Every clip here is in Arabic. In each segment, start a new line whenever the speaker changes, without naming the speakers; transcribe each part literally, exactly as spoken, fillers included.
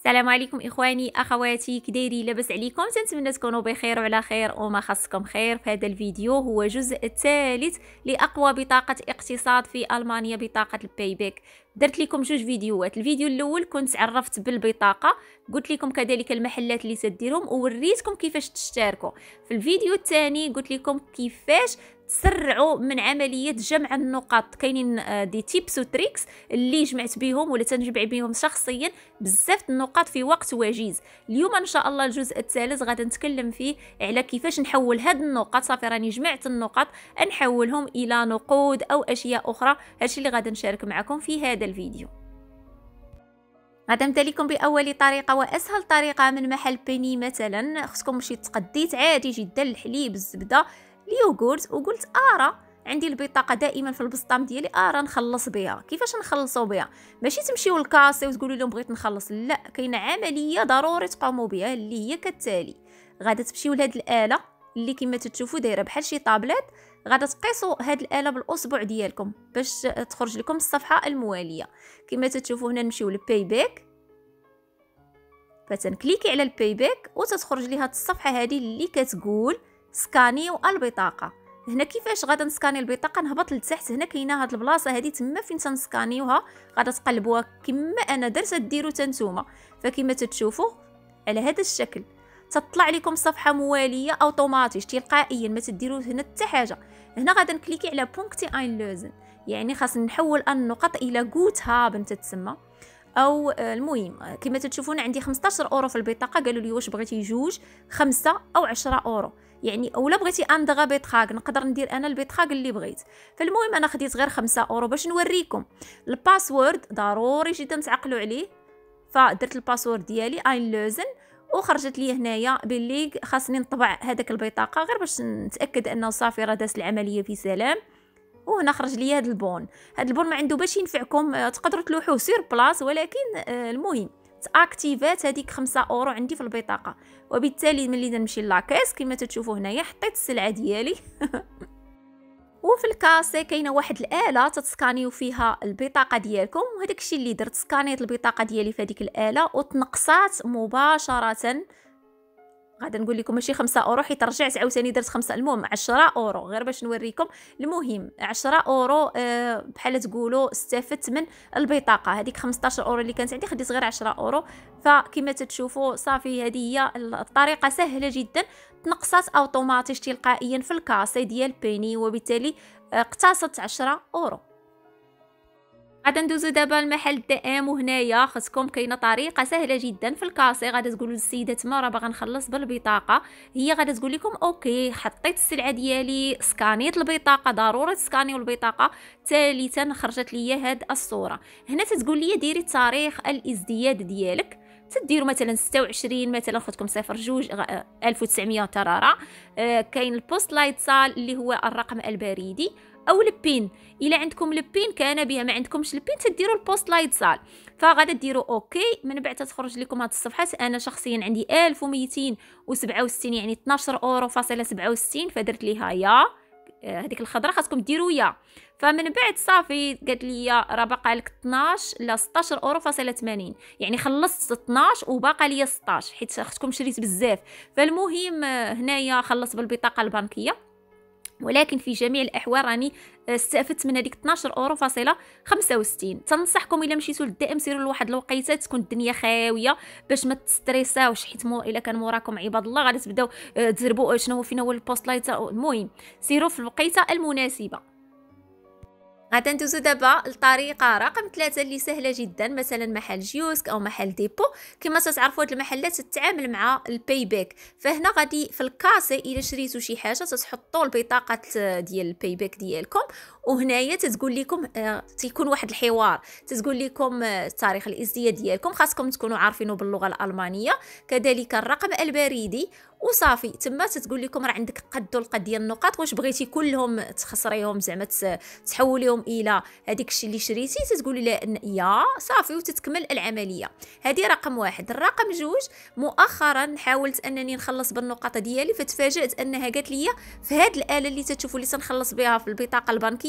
السلام عليكم اخواني اخواتي، كدايري؟ لاباس عليكم؟ تنتمنى تكونوا بخير وعلى خير وما خصكم خير. في هذا الفيديو هو الجزء الثالث لاقوى بطاقه اقتصاد في المانيا، بطاقه الباي باك. درت لكم جوج فيديوهات. الفيديو الاول كنت عرفت بالبطاقه، قلت لكم كذلك المحلات اللي تديرهم ووريتكم كيفاش تشتركوا. في الفيديو الثاني قلت لكم كيفاش تسرعوا من عمليه جمع النقاط. كاينين دي تيبس وتريكس اللي جمعت بهم ولا تنجمع بهم شخصيا بزاف النقاط في وقت وجيز. اليوم ان شاء الله الجزء الثالث غادي نتكلم فيه على كيفاش نحول هاد النقاط. صافي راني جمعت النقاط، نحولهم الى نقود او اشياء اخرى. هادشي اللي غادي نشارك معكم في هذا الفيديو. غادي نبدا لكم باول طريقه واسهل طريقه من محل بيني. مثلا خصكم شي تقديت عادي جدا الحليب، الزبده، اليوغورت، وقلت ارى عندي البطاقه دائما في البسطام ديالي ارى نخلص بها. كيفاش نخلصوا بها؟ ماشي تمشيو للكاسي وتقولوا لهم بغيت نخلص، لا، كاينه عمليه ضروري تقوموا بها اللي هي كالتالي. غادا تمشيو لهاد الاله اللي كما تشوفوا دايره بحال شي طابلت. غادا تقيسوا هاد الاله بالاصبع ديالكم باش تخرج لكم الصفحه المواليه. كما تشوفوا هنا نمشيو للباي باك، فتنكليكي على الباي باك وتتخرج لي هاد الصفحه هذه اللي كتقول سكانيو البطاقه. هنا كيفاش غادا نسكاني البطاقه؟ نهبط لتحت، هنا كاينه هاد البلاصه هذه تما فين تنسكانيوها. غادا تقلبوها كما انا درت ديروا تنتوما. فكما تشوفوا على هذا الشكل تطلع لكم صفحه مواليه اوتوماتيك تلقائيا، ما تديروا هنا حتى حاجه. هنا غادا نكليكي على بونكتي اينلوزن، يعني خاصني نحول النقط الى غوت هابن تتسمى. او المهم كما تشوفون عندي خمسطاش اورو في البطاقه. قالوا لي واش بغيتي جوج، خمسة او عشرة اورو، يعني اولا بغيتي اندغا بيتخاغ نقدر ندير انا البيتخاغ اللي بغيت. فالمهم انا خديت غير خمسة اورو باش نوريكم. الباسورد ضروري جدا تعقلوا عليه، فدرت الباسورد ديالي اينلوزن وخرجت لي هنايا باللي خاصني نطبع هذاك البطاقه غير باش نتاكد انه صافي راه دازت العمليه في سلام. وهنا خرج لي هذا البون. هذا البون ما عنده باش ينفعكم، تقدروا تلوحوه سير بلاص، ولكن المهم تاكتيفات هذيك خمسة اورو عندي في البطاقه. وبالتالي ملي نمشي لاكاس كما تشوفوا هنايا حطيت السلعه ديالي وفي الكاسي كاينه واحد الاله تتسكانيو فيها البطاقه ديالكم، وهداك الشيء اللي درت سكانيت البطاقه ديالي في هذيك الاله وتنقصات مباشره. غادا نقول لكم ماشي خمسة اورو حيت رجعت عاوتاني درت خمسة، المهم عشرة اورو غير باش نوريكم. المهم عشرة اورو أه بحال تقولوا استفدت من البطاقه. هذيك خمسطاش اورو اللي كانت عندي خديت غير عشرة اورو. فكما تشوفوا صافي هذه هي الطريقه سهله جدا، تنقصات اوتوماتيك تلقائيا في الكاسي ديال بيني، وبالتالي اقتصدت عشرة اورو. غادا ندوزو دابا لمحل دي ام، وهنايا خصكم كاينه طريقه سهله جدا. في الكاسي غادا تقولوا للسيده تما راه باغا نخلص بالبطاقه، هي غادا تقول لكم اوكي حطيت السلعه ديالي، سكانيت البطاقه، ضروري تسكانيو البطاقه. ثالثا خرجت لي هاد الصوره. هنا تتقول لي ديري تاريخ الازدياد ديالك، تديروا مثلا ستة وعشرين، مثلا خدكم صفر جوج ألف وتسعمية ترارا. آه كاين البوست لايت سال اللي هو الرقم البريدي، او البين. الا عندكم البين كان بها، ما عندكمش البين تديروا البوست لايت سال. فغادا ديروا اوكي، من بعد تخرج لكم هاد الصفحات. انا شخصيا عندي ألف ومئتين وسبعة وستين، يعني اثناش اورو فاصله سبعة وستين، فدرت ليها يا هذيك الخضره خاصكم ديروا يا. فمن بعد صافي قالت لي راه باقا لك اثناش لا ستطاش اورو فاصله ثمانين، يعني خلصت اثناش وباقا لي ستطاش حيت خصكم شريت بزاف. فالمهم هنايا خلصت بالبطاقه البنكيه، ولكن في جميع الاحوال راني استفدت من هذيك اثناش اورو فاصله خمسة وستين. تنصحكم الا مشيتوا للدائم سيروا لواحد الوقيته تكون الدنيا خاويه باش ما تستريساوش، حيت مو الا كان موراكم عباد الله غادي تبداو تزربوا شنو هو فين هو البوست لايت. المهم سيروا في الوقيته المناسبه. غادا ندوزو دابا الطريقه رقم ثلاثة اللي سهله جدا. مثلا محل جيوسك او محل ديبو، كما تتعرفوا هاد المحلات تتعامل مع الباي باك. فهنا غادي في الكاسي الا شريتوا شي حاجه تتحطوا البطاقه ديال الباي باك ديالكم، وهنايا تتقول لكم آه تيكون واحد الحوار تتقول لكم آه تاريخ الازدياد ديالكم، خاصكم تكونوا عارفينه باللغه الالمانيه، كذلك الرقم البريدي، وصافي تما تتقول لكم راه عندك قد والقد ديال النقاط. واش بغيتي كلهم تخسريهم زعما تحوليهم الى هذيك الشيء اللي شريتي، تتقولي لا يا صافي وتتكمل العمليه. هذه رقم واحد. الرقم جوج، مؤخرا حاولت انني نخلص بالنقاط ديالي فتفاجات انها قالت لي في هذه الاله اللي تتشوفوا اللي تنخلص بها في البطاقه البنكيه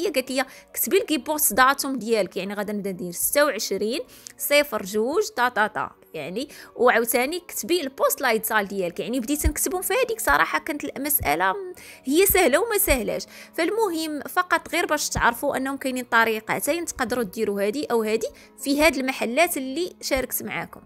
ليا قالت لي كتبي لي بوست داتوم ديالك، يعني غادا نبدا ندير ستة وعشرين صفر جوج تا تا تا يعني، وعاوتاني كتبي البوست لا يتصال ديالك. يعني بديت نكتبهم في هذيك صراحه كانت المساله هي سهله وما سهلاش. فالمهم فقط غير باش تعرفوا انهم كاينين طريقتين تقدروا ديروا هذه او هذه في هاد المحلات اللي شاركت معاكم.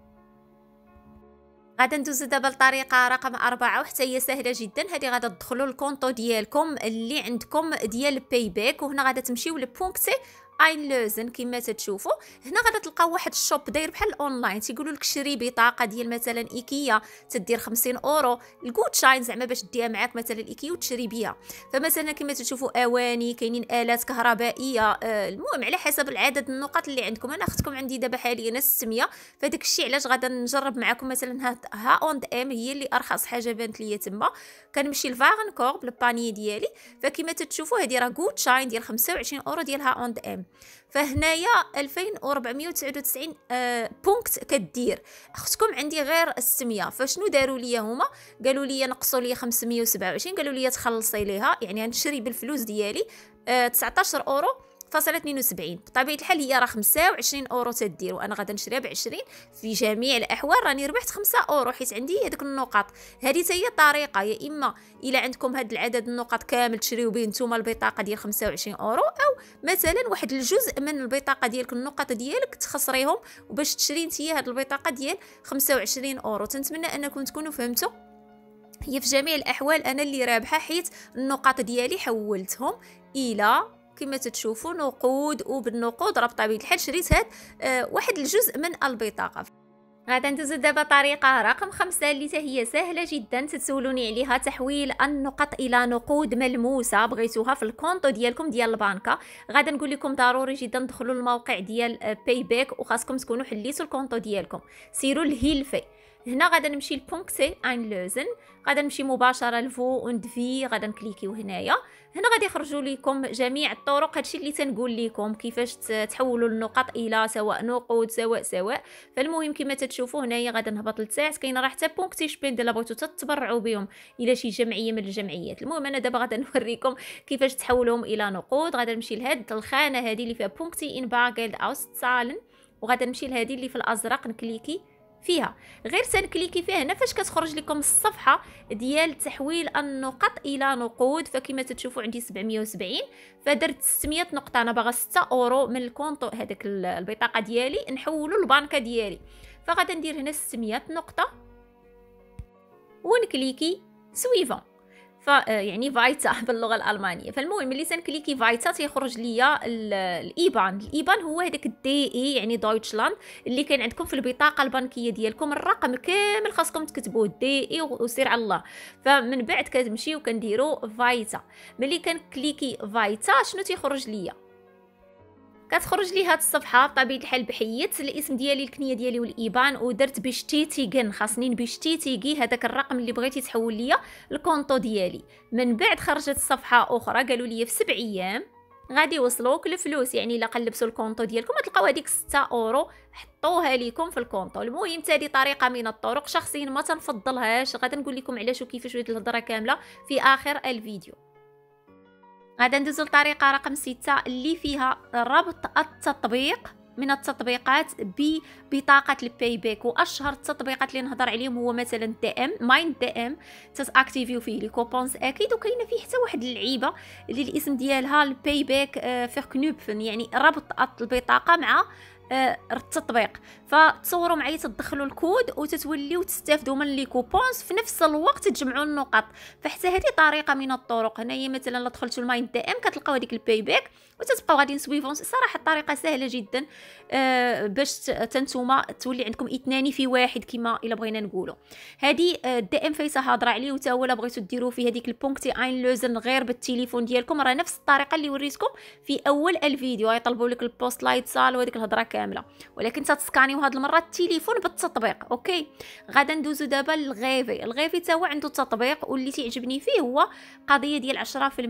غادا ندوزو دابا لطريقه رقم أربعة وحتى هي سهله جدا. هذه غادا تدخلوا الكونطو ديالكم اللي عندكم ديال باي باك، وهنا غادا تمشيو لبونكتي اينلوزن كما تتشوفوا. هنا غادا تلقاو واحد الشوب داير بحال الاونلاين، تيقولوا لك شري بطاقه ديال مثلا ايكيا تدير خمسين اورو الجود شاين زعما باش ديها معاك مثلا ايكيا وتشري بها. فمثلا كما تشوفوا اواني، كاينين الات كهربائيه، آه المهم على حسب العدد النقط اللي عندكم. انا اختكم عندي دابا حاليا ستمية، فداك الشيء علاش غادا نجرب معكم مثلا ها اوند ام هي اللي ارخص حاجه بانت ليا تما. كنمشي لفاغنكور بالباني ديالي، فكما تتشوفوا هذه راه جود شاين ديال خمسة وعشرين اورو ديال ها اوند ام. فهنايا ألفين وأربعمية وتسعة وتسعين آه بونكت كدير. اختكم عندي غير ستمية، فشنو داروا لي هما؟ قالوا لي نقصوا لي خمسمية وسبعة وعشرين، قالوا لي تخلصي ليها يعني نشري بالفلوس ديالي آه تسعطاش اورو فاصلة اثنين وسبعين. بطبيعه الحال هي راه خمسة وعشرين اورو تدير، وانا غادا نشريها ب عشرين. في جميع الاحوال راني ربحت خمسة اورو حيت عندي هذوك النقط. هذه حتى هي طريقه، يا اما الا عندكم هذا العدد النقط كامل تشريو به نتوما البطاقه ديال خمسة وعشرين اورو، او مثلا واحد الجزء من البطاقه ديالك النقط ديالك تخسريهم وباش تشري نتيا هذه البطاقه ديال خمسة وعشرين اورو. تنتمنى انكم تكونوا فهمتوا. هي في جميع الاحوال انا اللي رابحه حيت النقاط ديالي حولتهم الى كما تتشوفوا نقود، وبالنقود راه بطبيعه الحال شريت هاد آه واحد الجزء من البطاقه. غادا ندوزو دابا طريقه رقم خمسة اللي هي سهله جدا تتسولوني عليها، تحويل النقط الى نقود ملموسه بغيتوها في الكونطو ديالكم ديال البنكه. غادا نقول لكم ضروري جدا تدخلوا الموقع ديال باي باك وخاصكم تكونوا حليتوا الكونطو ديالكم. سيروا لهيلفي، هنا غادا نمشي لبونكتي اينلوزن، غادا نمشي مباشره لفو اوند في، غادا نكليكيو هنايا. هنا غادي يخرجوا لكم جميع الطرق، هادشي اللي تنقول لكم كيفاش تحولوا النقط الى سواء نقود سواء سواء. فالمهم كما تتشوفوا هنايا غادا نهبط لتحت، كاين راه حتى بونكتي شبين الا بغيتو تتبرعوا بهم الى شي جمعيه من الجمعيات. المهم انا دابا غادا نوريكم كيفاش تحولهم الى نقود. غادا نمشي لهاد الخانه هذه اللي فيها بونكتي ان باغيلد اوستسالن، وغادا نمشي لهذه اللي في الازرق نكليكي فيها. غير تنكليكي فيها هنا فاش كتخرج لكم الصفحه ديال تحويل النقط الى نقود. فكما تتشوفوا عندي سبعمية وسبعين، فدرت ستمية نقطه. انا باغا ستة اورو من الكونطو هذاك البطاقه ديالي نحولوا للبنكه ديالي، فغادا ندير هنا ستمية نقطه ونكليكي سويفون، ف يعني فايتا باللغه الالمانيه. فالمهم ملي تنكليكي فايتا تيخرج ليا الايبان. الايبان هو هذاك الدي اي يعني دويتشلاند اللي كان عندكم في البطاقه البنكيه ديالكم. الرقم كامل خاصكم تكتبوه دي اي وسير على الله. فمن بعد كتمشيو كنديروا فايتا. ملي كنكليكي فايتا شنو تيخرج ليا؟ كتخرج لي هاد الصفحه بطبيعه الحال بحيت الاسم ديالي الكنيه ديالي والايبان، ودرت بشتيتيغن خاصني بشتيتيغي هذاك الرقم اللي بغيتي تحول ليا الكونطو ديالي. من بعد خرجت صفحه اخرى قالوا لي في سبع ايام غادي يوصلوك الفلوس، يعني الا قلبتوا الكونطو ديالكم تلقاو هذيك ستة اورو حطوها لكم في الكونطو. المهم هذه طريقه من الطرق شخصيا ما تنفضلهاش، غادي نقول لكم علاش وكيفاش وديت الهضره كامله في اخر الفيديو. غادا ندوزو لطريقه رقم ستة اللي فيها ربط التطبيق من التطبيقات ببطاقه الباي باك. واشهر التطبيقات اللي نهضر عليهم هو مثلا دي ام مايند دي ام، تاكتيفيو فيه لي كوبونز اكيد. وكاينه فيه حتى واحد اللعيبه اللي الاسم ديالها الباي باك فيركنوبفن، يعني ربط البطاقه مع التطبيق. فتصوروا معايا تدخلوا الكود وتتوليو تستافدوا من لي كوبونز في نفس الوقت تجمعوا النقط. فحتى هذه طريقه من الطرق. هنايا مثلا لا دخلتوا المايند دي ام كتلقاو هذيك الباي باك وتتبقاو غاديين سويفون. صراحه الطريقه سهله جدا آه باش تنتوما تولي عندكم اثنان في واحد كما الا بغينا نقولوا. هذه دي ام فايسه هضره عليه وتا هو بغيتو ديروا في هذيك البونكتي اينلوزن غير بالتليفون ديالكم، راه نفس الطريقه اللي وريتكم في اول الفيديو. يطلبوا لك البوست لايت سال وهذيك الهضره كامله، ولكن تتسكانيو هاد المره التليفون بالتطبيق. اوكي غادا ندوزو دابا للغيفي. الغيفي تا هو عنده تطبيق، واللي تعجبني فيه هو قضيه ديال عشرة في المية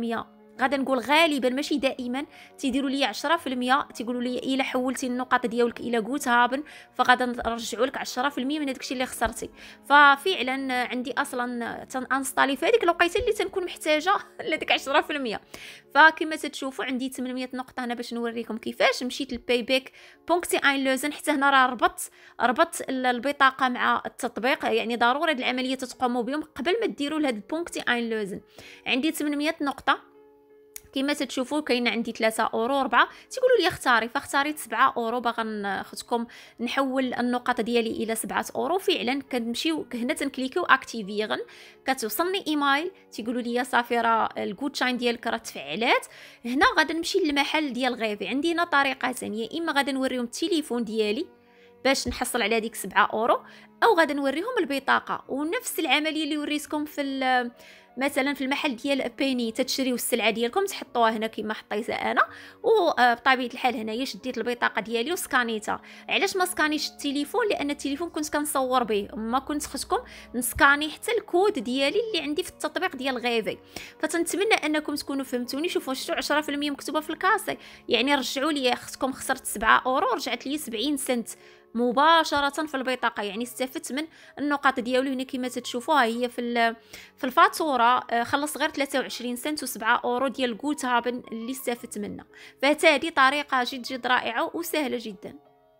غادا نقول غالبا ماشي دائما تيديروا لي عشرة في المية، تيقولوا لي الا حولتي النقاط ديالك الى غوت هابن فغادا نرجعوا لك عشرة في المية من داكشي اللي خسرتي. ففعلا عندي اصلا تنانستالي في هذيك الوقيته اللي تنكون محتاجه لديك عشرة في المية. فكما تتشوفوا عندي ثمانمية نقطه هنا باش نوريكم كيفاش مشيت للباي باك بونكتي اينلوزن. حتى هنا راه ربطت ربطت البطاقه مع التطبيق، يعني ضروري هذه العمليه تتقوموا بهم قبل ما ديروا لهاد بونكتي اينلوزن. عندي ثمانمية نقطه كما تتشوفوا، كاين عندي ثلاثة اورو أربعة. تيقولوا لي اختاري، فاختاريت سبعة اورو. باغا ناخذكم نحول النقط ديالي الى سبعة اورو. فعلا كنمشيو هنا تنكليكيو اكتيفيغن، كتوصلني ايميل تيقولوا لي صافي راه الكوتشاين ديالك راه تفعلات. هنا غادا نمشي للمحل ديال غيفي. عندي هنا طريقتين، يا اما غادا نوريهم التليفون ديالي باش نحصل على ديك سبعة اورو، او غادا نوريهم البطاقه. ونفس العمليه اللي وريتكم في مثلا في المحل ديال بيني، تتشريو السلعه ديالكم تحطوها هنا كما حطيتها انا، وبطبيعه الحال هنايا شديت البطاقه ديالي وسكانيتها. علاش ما سكانيش التليفون؟ لان التليفون كنت كنصور به، ما كنت خصكم نسكاني حتى الكود ديالي اللي عندي في التطبيق ديال غيفي. فتنتمنى انكم تكونوا فهمتوني. شوفوا شفتوا عشرة في المية مكتوبه في الكاسي، يعني رجعوا لي خصكم خسرت سبعة اورو، رجعت لي سبعين سنت مباشره في البطاقه، يعني استفدت من النقاط ديالو. هنا كما تتشوفوها هي في في الفاتوره خلص غير ثلاثة وعشرين سنت وسبعة اورو ديال غوت هابن اللي استفدت منها. فهذه طريقه جد جد رائعه وسهله جدا.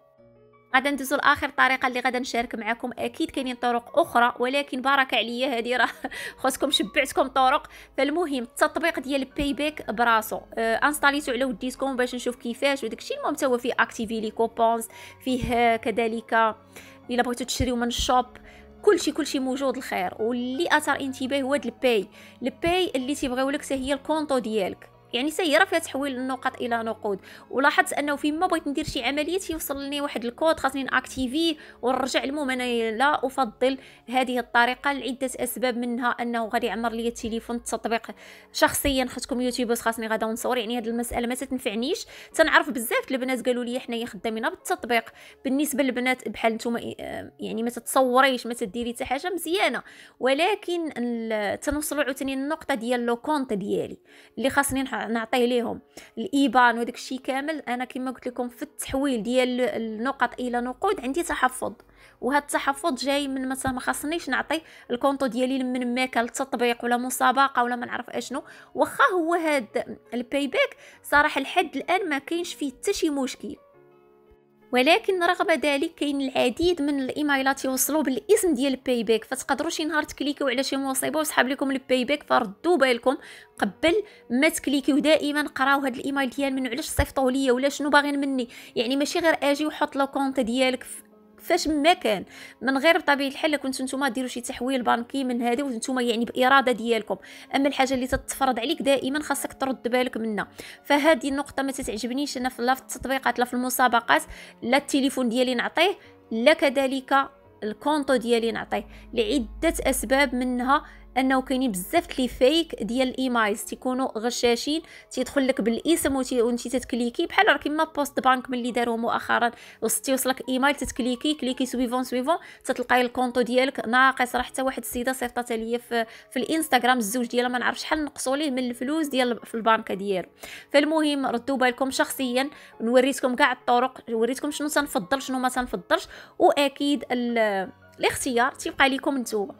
غادا ندوزو لاخر طريقه اللي غادا نشارك معكم. اكيد كاينين طرق اخرى ولكن بارك عليا هذه راه خصكم شبعتكم طرق. فالمهم التطبيق ديال باي باك براسو آه انستاليتو على وديتكم باش نشوف كيفاش وداكشي. المهم حتى هو فيه اكتيفي لي كوبونز، فيه كذلك الا بغيتو تشريو من الشوب، كلشي كلشي موجود الخير. واللي اثار انتباه هو هاد الباي الباي اللي تيبغيو لك حتى هي الكونطو ديالك، يعني سياره فيها تحويل النقط الى نقود. ولاحظت انه فيما بغيت ندير شي عمليه يوصل لي واحد الكود خاصني ناكتيفي ونرجع. المهم انا لا افضل هذه الطريقه لعده اسباب، منها انه غادي يعمر لي التليفون التطبيق. شخصيا خدتكم يوتيوبرز خاصني غادا نصور، يعني هذه المساله ما تتنفعنيش. تنعرف بزاف البنات قالوا لي حنايا خدامين بالتطبيق. بالنسبه للبنات بحال نتوما يعني ما تتصوريش ما تديري حتى حاجه مزيانه، ولكن تنوصلوا عاوتاني النقطه ديال لو كونط ديالي اللي خاصني نعطيه ليهم الايبان وداك الشيء كامل. انا كما قلت لكم في التحويل ديال النقط الى نقود عندي تحفظ، وهذا التحفظ جاي من مثلا ما خاصنيش نعطي الكونطو ديالي من ما كان التطبيق ولا مسابقه ولا ما نعرف اشنو. واخا هو هذا الباي باك صراحه لحد الان ما كاينش فيه حتى شي مشكل، ولكن رغم ذلك كاين العديد من الايميلات يوصلوا بالاسم ديال الباي باك. فتقدروا شي نهار تكليكيو على شي مصيبه وسحب لكم الباي باك، فردوا بالكم قبل ما تكليكيو. دائما قراو هذا الايميل ديال منو، علاش صيفطوا ليا ولا شنو باغيين مني. يعني ماشي غير اجي وحط لو كونط ديالك فاش ما كان، من غير بطبيعه الحال كنتو نتوما ديروا شي تحويل بنكي من هذه وانتوما يعني باراده ديالكم. اما الحاجه اللي تتفرض عليك دائما خاصك ترد بالك منها. فهذه النقطه ما تتعجبنيش انا لا في التطبيقات لا في المسابقات، لا التليفون ديالي نعطيه لا كذلك الكونطو ديالي نعطيه، لعده اسباب. منها انه كاينين بزاف لي فيك ديال الايمايلز تيكونوا غشاشين، تيدخل لك بالاسم وانت تتكليكي بحال راه كيما بوست بانك ملي داروا مؤخرا وصلتي وصلك ايميل تتكليكي كليكي سويفون سويفون تتلقاي الكونطو ديالك ناقص. راه حتى واحد السيده صيفطات ليا في في الانستغرام الزوج ديالها ما نعرف شحال نقصوا ليه من الفلوس ديال في البنكه ديالو. فالمهم ردوا بالكم. شخصيا نوريتكم كاع الطرق، وريتكم شنو تنفضل شنو ما تنفضلش، واكيد الاختيار تيبقى لكم نتوما.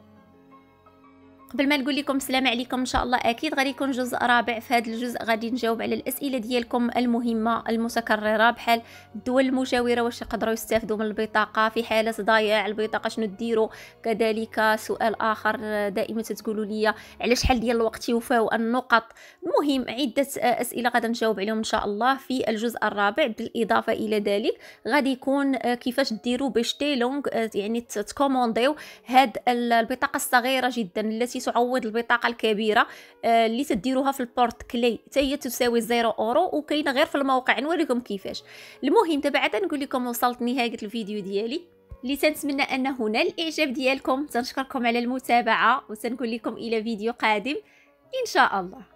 قبل ما نقول لكم السلام عليكم ان شاء الله اكيد غادي يكون جزء رابع. في هذا الجزء غادي نجاوب على الاسئله ديالكم المهمه المتكرره، بحال الدول المجاوره واش يقدروا يستافدوا من البطاقه في حاله ضياع البطاقه شنو ديروا. كذلك سؤال اخر دائما تقولوا لي على شحال ديال الوقت يوفاو النقط. المهم عده اسئله غادي نجاوب عليهم ان شاء الله في الجزء الرابع. بالاضافه الى ذلك غادي يكون كيفاش ديروا باش تيلونغ يعني تكومونديو هاد البطاقه الصغيره جدا التي تعوض البطاقه الكبيره اللي تديروها في البورت كلي، حتى هي تساوي زيرو اورو وكاينه غير في الموقع. نوريكم كيفاش. المهم دابا عاد نقول لكم وصلت نهايه الفيديو ديالي اللي تنتمنى ان هنا الاعجاب ديالكم. تنشكركم على المتابعه وسنقول لكم الى فيديو قادم ان شاء الله.